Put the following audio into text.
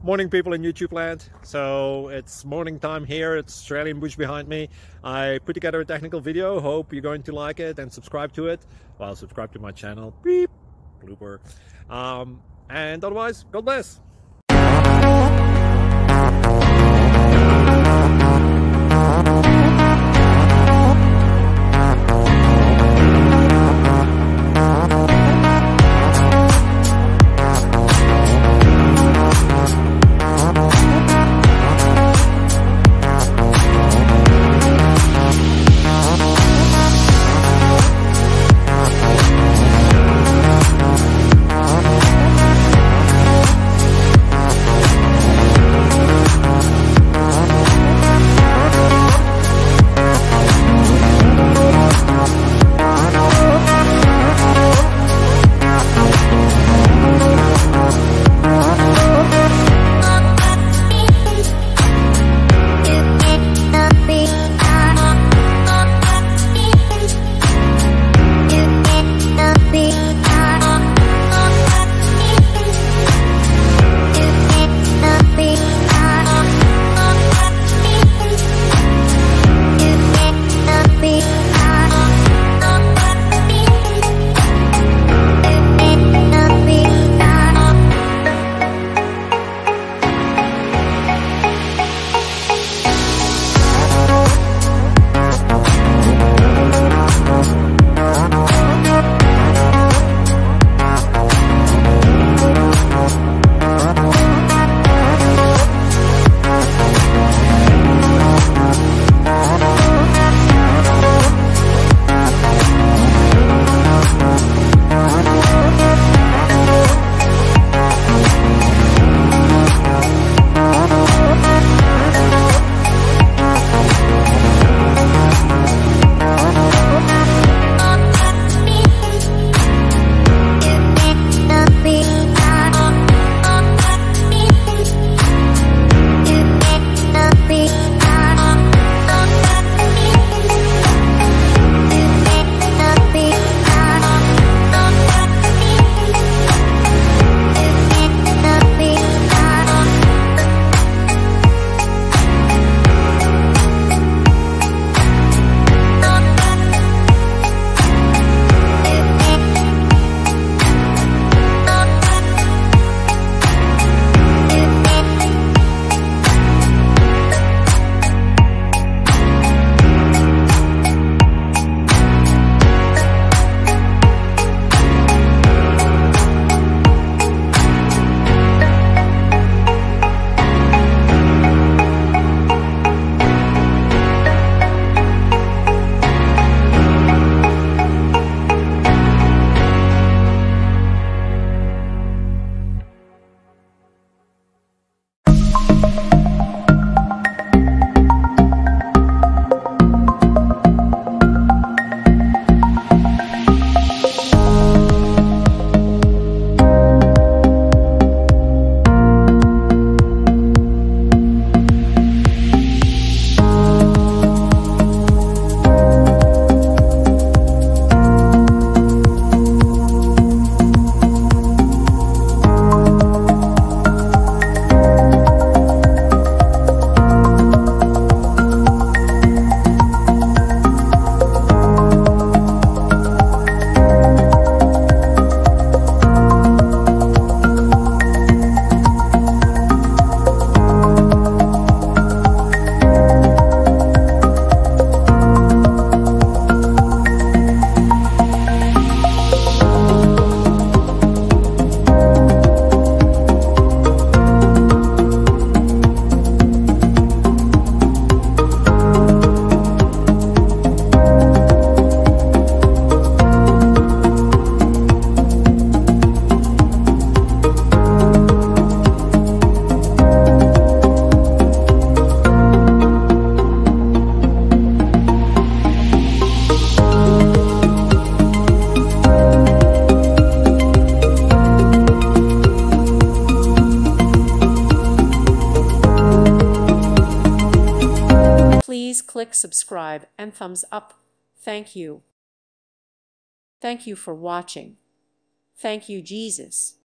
Morning, people in YouTube land. So it's morning time here. It's Australian bush behind me. I put together a technical video. Hope you're going to like it and subscribe to it. Well, subscribe to my channel. Beep. Blooper. And otherwise, God bless. Please click subscribe and thumbs up. Thank you. Thank you for watching. Thank you, Jesus.